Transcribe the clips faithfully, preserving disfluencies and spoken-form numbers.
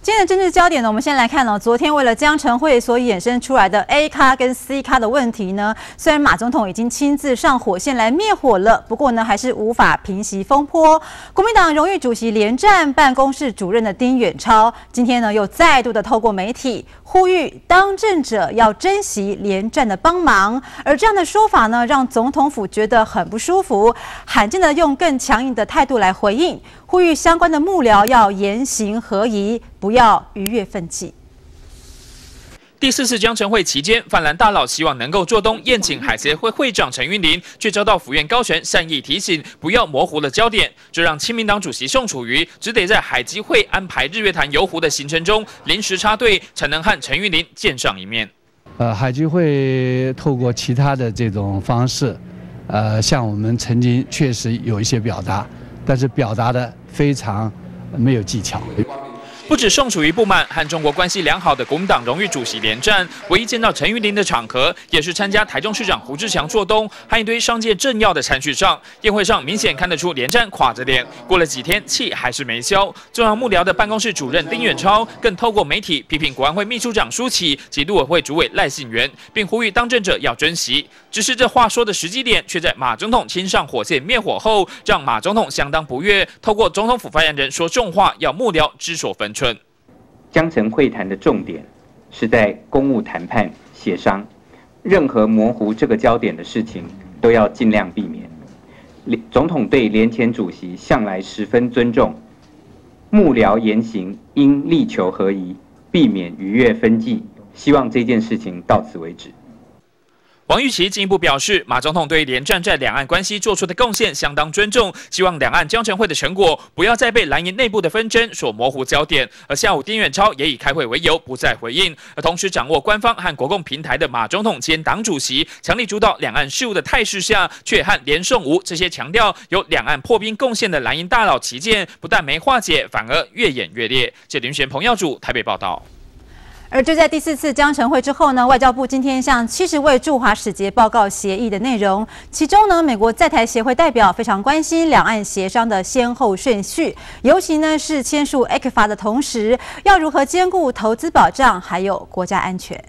今天的政治焦点呢，我们先来看哦，昨天为了江晨会所衍生出来的 A 咖跟 C 咖的问题呢，虽然马总统已经亲自上火线来灭火了，不过呢，还是无法平息风波。国民党荣誉主席连战办公室主任的丁远超，今天呢又再度的透过媒体呼吁当政者要珍惜连战的帮忙，而这样的说法呢，让总统府觉得很不舒服，罕见的用更强硬的态度来回应。 呼吁相关的幕僚要言行合一，不要逾越分际。 第四次江晨会期间，泛蓝大佬希望能够做东宴请海协会会长陈云林，却遭到府院高层善意提醒，不要模糊了焦点，这让亲民党主席宋楚瑜只得在海基会安排日月潭游湖的行程中临时插队，才能和陈云林见上一面。 呃，海基会透过其他的这种方式，呃，向我们曾经确实有一些表达，但是表达的 非常没有技巧。 不止宋楚瑜不满，和中国关系良好的国民党荣誉主席连战，唯一见到陈云林的场合，也是参加台中市长胡志强做东和一堆商界政要的餐叙上。宴会上明显看得出连战垮着脸，过了几天气还是没消。中央幕僚的办公室主任丁远超更透过媒体批评国安会秘书长舒淇及陆委会主委赖信元，并呼吁当政者要珍惜。只是这话说的时机点，却在马总统亲上火线灭火后，让马总统相当不悦，透过总统府发言人说重话，要幕僚知所分寸。 江晨会谈的重点是在公务谈判协商，任何模糊这个焦点的事情都要尽量避免。总统对连前主席向来十分尊重，幕僚言行应力求合一，避免逾越分际。希望这件事情到此为止。 王玉琦进一步表示，马总统对连战在两岸关系做出的贡献相当尊重，希望两岸江晨会的成果不要再被蓝营内部的纷争所模糊焦点。而下午丁远超也以开会为由不再回应，而同时掌握官方和国共平台的马总统兼党主席强力主导两岸事务的态势下，却和连宋吴这些强调有两岸破冰贡献的蓝营大佬旗舰，不但没化解，反而越演越烈。谢林璇、彭耀祖台北报道。 而就在第四次江晨会之后呢，外交部今天向七十位驻华使节报告协议的内容。其中呢，美国在台协会代表非常关心两岸协商的先后顺序，尤其呢是签署 E C F A 的同时，要如何兼顾投资保障还有国家安全。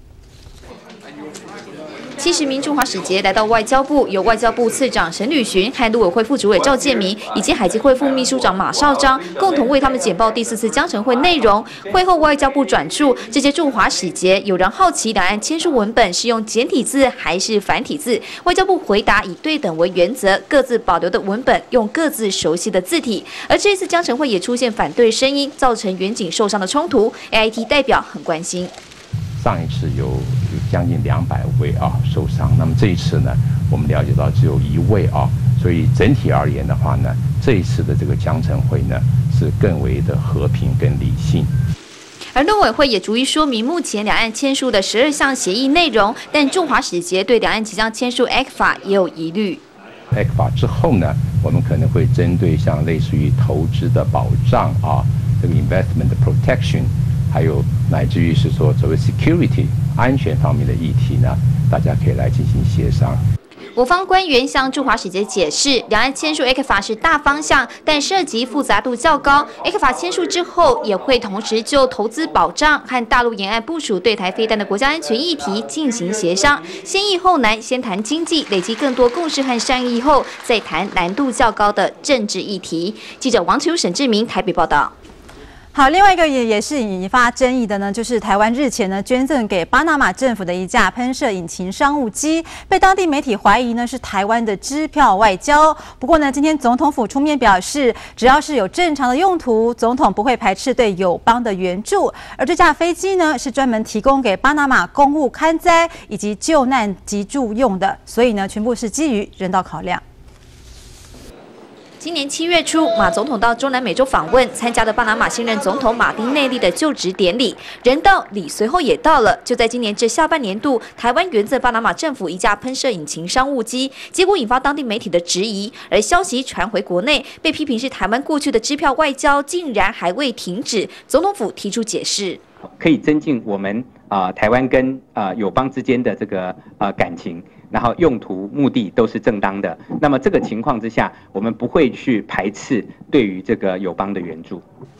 七十名驻华使节来到外交部，由外交部次长沈履群和陆委会副主委赵建明以及海基会副秘书长马绍章共同为他们简报第四次江晨会内容。会后，外交部转述这些驻华使节有人好奇两岸签署文本是用简体字还是繁体字，外交部回答以对等为原则，各自保留的文本用各自熟悉的字体。而这一次江晨会也出现反对声音，造成远景受伤的冲突 ，A I T 代表很关心。 上一次有有将近两百位啊受伤，那么这一次呢，我们了解到只有一位啊，所以整体而言的话呢，这一次的这个江晨会呢是更为的和平跟理性。 而陆委会也逐一说明目前两岸签署的十二项协议内容，但驻华使节对两岸即将签署 E C F A 也有疑虑。 E C F A 之后呢，我们可能会针对像类似于投资的保障啊，这个 investment protection。 还有乃至于是说所谓 security 安全方面的议题呢，大家可以来进行协商。 我方官员向驻华使节解释，两岸签署 E C F A 是大方向，但涉及复杂度较高。E C F A 签署之后，也会同时就投资保障和大陆沿岸部署对台飞弹的国家安全议题进行协商。先易后难，先谈经济，累积更多共识和善意后，再谈难度较高的政治议题。记者王秋、沈志明台北报道。 好，另外一个也也是引发争议的呢，就是台湾日前呢捐赠给巴拿马政府的一架喷射引擎商务机，被当地媒体怀疑呢是台湾的支票外交。不过呢，今天总统府出面表示，只要是有正常的用途，总统不会排斥对友邦的援助。而这架飞机呢是专门提供给巴拿马公务勘灾以及救难急助用的，所以呢全部是基于人道考量。 今年七月初，马总统到中南美洲访问，参加了巴拿马新任总统马丁内利的就职典礼。人到，礼随后也到了。就在今年这下半年度，台湾援赠巴拿马政府一架喷射引擎商务机，结果引发当地媒体的质疑。而消息传回国内，被批评是台湾过去的支票外交竟然还未停止。总统府提出解释， 可以增进我们啊、呃、台湾跟啊、呃、友邦之间的这个呃感情。 然后用途目的都是正当的，那么这个情况之下，我们不会去排斥对于这个友邦的援助。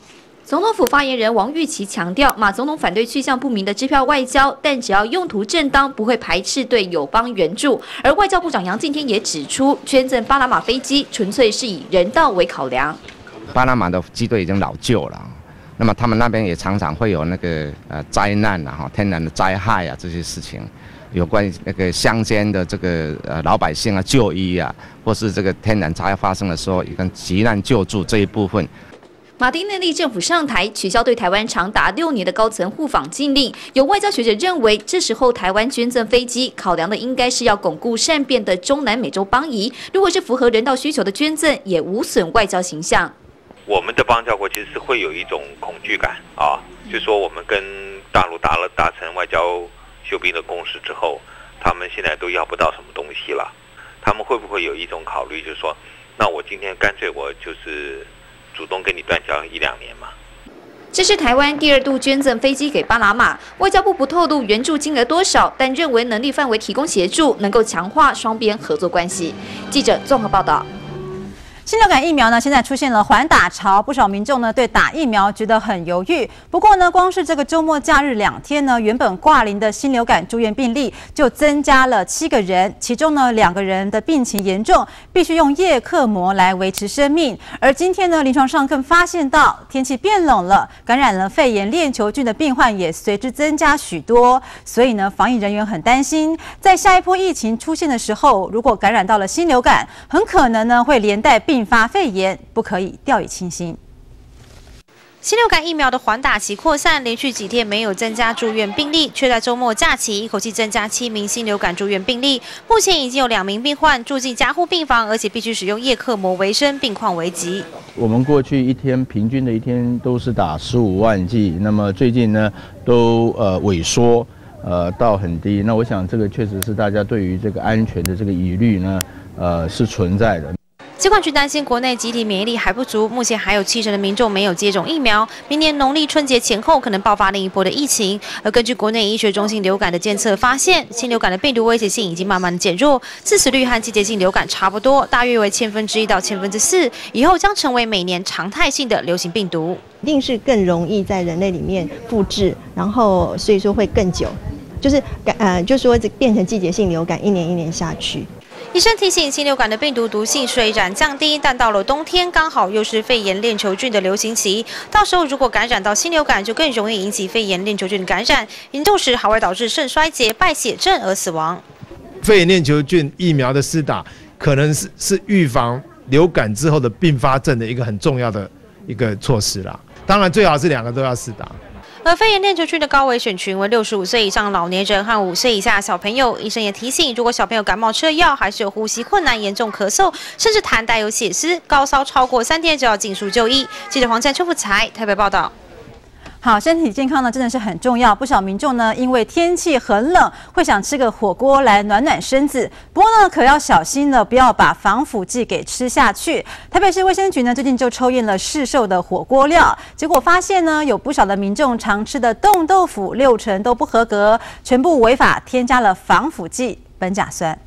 总统府发言人王玉琦强调，马总统反对去向不明的支票外交，但只要用途正当，不会排斥对友邦援助。而外交部长杨敬天也指出，捐赠巴拿马飞机纯粹是以人道为考量。 巴拿马的机队已经老旧了，那么他们那边也常常会有那个呃灾难啊、哈天然的灾害啊这些事情，有关于那个乡间的这个呃老百姓啊就医啊，或是这个天然灾害发生的时候，也跟急难救助这一部分。 马丁内利政府上台，取消对台湾长达六年的高层互访禁令。有外交学者认为，这时候台湾捐赠飞机，考量的应该是要巩固善变的中南美洲邦谊。如果是符合人道需求的捐赠，也无损外交形象。 我们的邦交国其实是会有一种恐惧感啊，就是说我们跟大陆达了达成外交休兵的共识之后，他们现在都要不到什么东西了，他们会不会有一种考虑，就是说，那我今天干脆我就是主动跟你断交一两年嘛？ 这是台湾第二度捐赠飞机给巴拿马，外交部不透露援助金额多少，但认为能力范围提供协助，能够强化双边合作关系。记者综合报道。 新流感疫苗呢，现在出现了缓打潮，不少民众呢对打疫苗觉得很犹豫。不过呢，光是这个周末假日两天呢，原本挂零的新流感住院病例就增加了七个人，其中呢两个人的病情严重，必须用叶克膜来维持生命。而今天呢，临床上更发现到天气变冷了，感染了肺炎链球菌的病患也随之增加许多。所以呢，防疫人员很担心，在下一波疫情出现的时候，如果感染到了新流感，很可能呢会连带病并发肺炎，不可以掉以轻心。 新流感疫苗的缓打期扩散，连续几天没有增加住院病例，却在周末假期一口气增加七名新流感住院病例。目前已经有两名病患住进加护病房，而且必须使用叶克膜维生，病况危急。 我们过去一天平均的一天都是打十五万剂，那么最近呢都呃萎缩，呃到很低。那我想这个确实是大家对于这个安全的这个疑虑呢，呃是存在的。 疾管局担心国内集体免疫力还不足，目前还有七成的民众没有接种疫苗，明年农历春节前后可能爆发另一波的疫情。而根据国内医学中心流感的监测发现，新流感的病毒威胁性已经慢慢的减弱，致死率和季节性流感差不多，大约为千分之一到千分之四，以后将成为每年常态性的流行病毒， 一定是更容易在人类里面复制，然后所以说会更久，就是呃，就说变成季节性流感，一年一年下去。 医生提醒，新流感的病毒毒性虽然降低，但到了冬天刚好又是肺炎链球菌的流行期，到时候如果感染到新流感，就更容易引起肺炎链球菌的感染，严重时还会导致肾衰竭、败血症而死亡。 肺炎链球菌疫苗的施打，可能是是预防流感之后的并发症的一个很重要的一个措施啦。当然，最好是两个都要施打。 而肺炎链球菌的高危选群为六十五岁以上老年人和五岁以下小朋友。医生也提醒，如果小朋友感冒吃了药，还是有呼吸困难、严重咳嗽，甚至痰带有血丝、高烧超过三天，就要尽速就医。记者黄灿、邱福才台北报道。 好，身体健康呢真的是很重要。不少民众呢，因为天气很冷，会想吃个火锅来暖暖身子。不过呢，可要小心了，不要把防腐剂给吃下去。台北市卫生局呢，最近就抽验了市售的火锅料，结果发现呢，有不少的民众常吃的冻豆腐，六成都不合格，全部违法添加了防腐剂苯甲酸。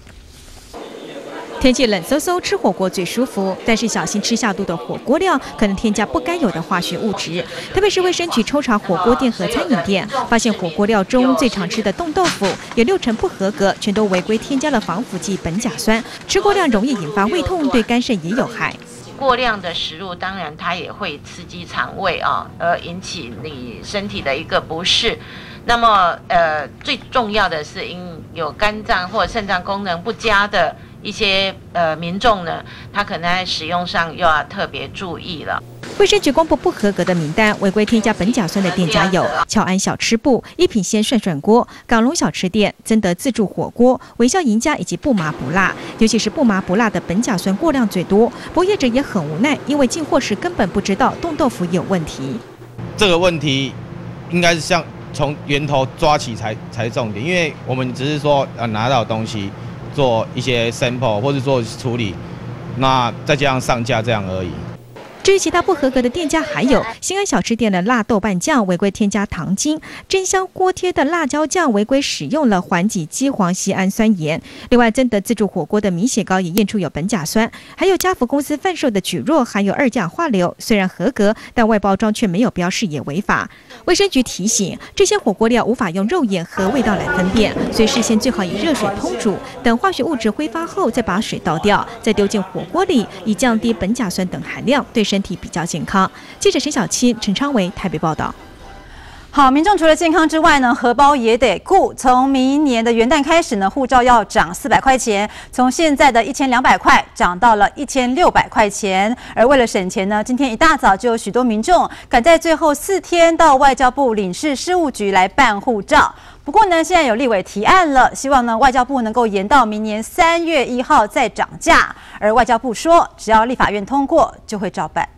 天气冷飕飕，吃火锅最舒服，但是小心吃下肚的火锅料可能添加不该有的化学物质。特别是卫生局抽查火锅店和餐饮店，发现火锅料中最常吃的冻豆腐有六成不合格，全都违规添加了防腐剂苯甲酸，吃过量容易引发胃痛，对肝肾也有害。 过量的食物当然它也会刺激肠胃啊，而引起你身体的一个不适。那么呃，最重要的是因有肝脏或肾脏功能不佳的一些呃民众呢，他可能在使用上又要特别注意了。 卫生局公布不合格的名单，违规添加苯甲酸的店家有侨安小吃部、一品鲜涮涮锅、港龙小吃店、曾德自助火锅、微笑赢家以及不麻不辣。尤其是不麻不辣的苯甲酸过量最多，不过业者也很无奈，因为进货时根本不知道冻豆腐有问题。 这个问题应该是像从源头抓起才才重点，因为我们只是说呃拿到东西做一些 sample 或者做处理，那再加上上架这样而已。 至于其他不合格的店家，还有新安小吃店的辣豆瓣酱违规添加糖精，真香锅贴的辣椒酱违规使用了环己基黄酰氨酸盐。另外，真德自助火锅的米血糕也验出有苯甲酸，还有家福公司贩售的蒟蒻含有二氧化硫，虽然合格，但外包装却没有标示，也违法。卫生局提醒，这些火锅料无法用肉眼和味道来分辨，所以事先最好以热水烹煮，等化学物质挥发后再把水倒掉，再丢进火锅里，以降低苯甲酸等含量，对身体比较健康。记者陈小七、陈昌维台北报道。 好，民众除了健康之外呢，荷包也得顾。从明年的元旦开始呢，护照要涨四百块钱，从现在的一千两百块涨到了一千六百块钱。而为了省钱呢，今天一大早就有许多民众赶在最后四天到外交部领事事务局来办护照。不过呢，现在有立委提案了，希望呢外交部能够延到明年三月一号再涨价。而外交部说，只要立法院通过，就会照办。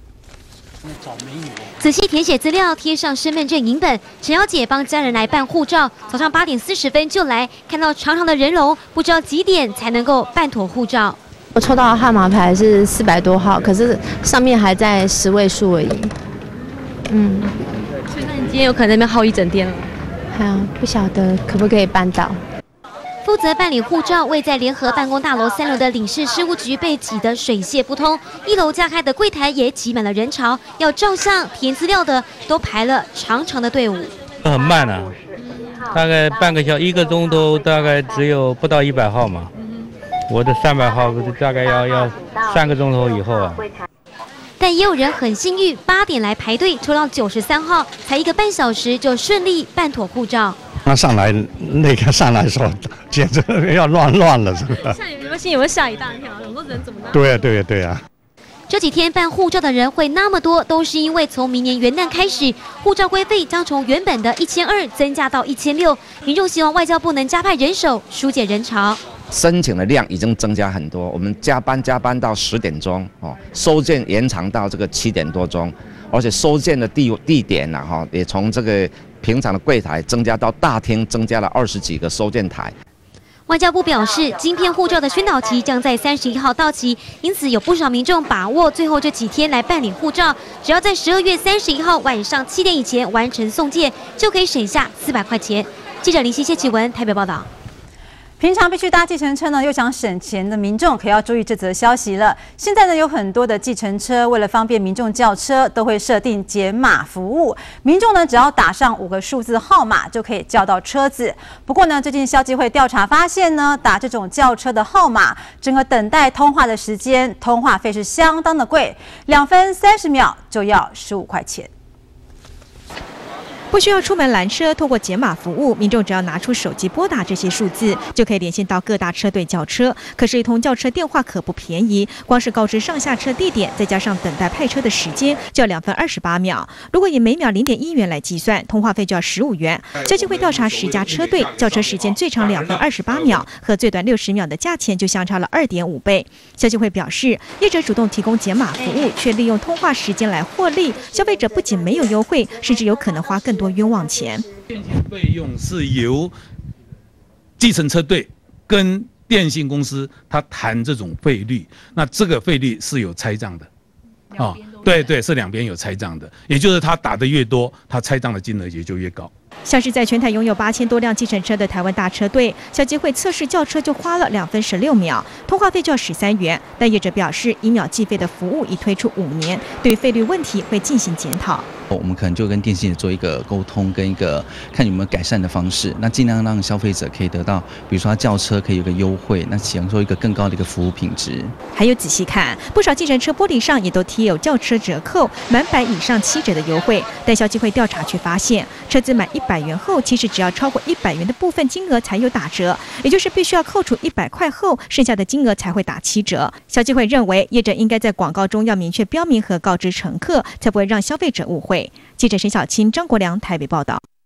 仔细填写资料，贴上身份证影本。陈小姐帮家人来办护照，早上八点四十分就来，看到长长的人龙，不知道几点才能够办妥护照。 我抽到的号码牌是四百多号，可是上面还在十位数而已。嗯， 所以那你今天有可能那边耗一整天了？ 还有不晓得可不可以办到。 负责办理护照位在联合办公大楼三楼的领事事务局被挤得水泄不通，一楼加开的柜台也挤满了人潮，要照相、填资料的都排了长长的队伍。 很慢啊，大概半个小时、一个钟头，大概只有不到一百号嘛。我的三百号大概要要三个钟头以后啊。 但也有人很幸运，八点来排队抽到九十三号，才一个半小时就顺利办妥护照。 他上来那个上来的时候，简直要乱乱了，是吧？ 像你们心有没有吓一大跳？很多人怎么办？ 对呀、啊，对呀、啊，对呀、啊。 这几天办护照的人会那么多，都是因为从明年元旦开始，护照规费将从原本的一千二增加到一千六。民众希望外交部能加派人手，疏解人潮。 申请的量已经增加很多，我们加班加班到十点钟哦，收件延长到这个七点多钟，而且收件的地地点呢、啊、哈，也从这个平常的柜台增加到大厅，增加了二十几个收件台。 外交部表示，晶片护照的宣导期将在三十一号到期，因此有不少民众把握最后这几天来办理护照，只要在十二月三十一号晚上七点以前完成送件，就可以省下四百块钱。记者林希谢启文台北报道。 平常必须搭计程车呢，又想省钱的民众可要注意这则消息了。现在呢，有很多的计程车为了方便民众叫车，都会设定减码服务。民众呢，只要打上五个数字号码就可以叫到车子。不过呢，最近消基会调查发现呢，打这种叫车的号码，整个等待通话的时间，通话费是相当的贵，两分三十秒就要十五块钱。 不需要出门拦车，透过减码服务，民众只要拿出手机拨打这些数字，就可以连线到各大车队叫车。可是，一通叫车电话可不便宜，光是告知上下车地点，再加上等待派车的时间，就要两分二十八秒。如果以每秒零点一元来计算，通话费就要十五元。消基会调查十家车队，叫车时间最长两分二十八秒和最短六十秒的价钱就相差了二点五倍。消基会表示，业者主动提供减码服务，却利用通话时间来获利，消费者不仅没有优惠，甚至有可能花更多冤枉钱。 电信费用是由计程车队跟电信公司他谈这种费率，那这个费率是有拆账的，哦，对对，是两边有拆账的，也就是他打的越多，他拆账的金额也就越高。 像是在全台拥有八千多辆计程车的台湾大车队，消基会测试叫车就花了两分十六秒，通话费就要十三元。但业者表示，以秒计费的服务已推出五年，对费率问题会进行检讨。 我们可能就跟电信做一个沟通，跟一个看有没有改善的方式，那尽量让消费者可以得到，比如说他叫车可以有个优惠，那享受一个更高的一个服务品质。 还有仔细看，不少计程车玻璃上也都贴有轿车折扣，满百以上七折的优惠。但消基会调查却发现，车子满一百元后，其实只要超过一百元的部分金额才有打折，也就是必须要扣除一百块后，剩下的金额才会打七折。消基会认为，业者应该在广告中要明确标明和告知乘客，才不会让消费者误会。记者沈小青、张国良台北报道。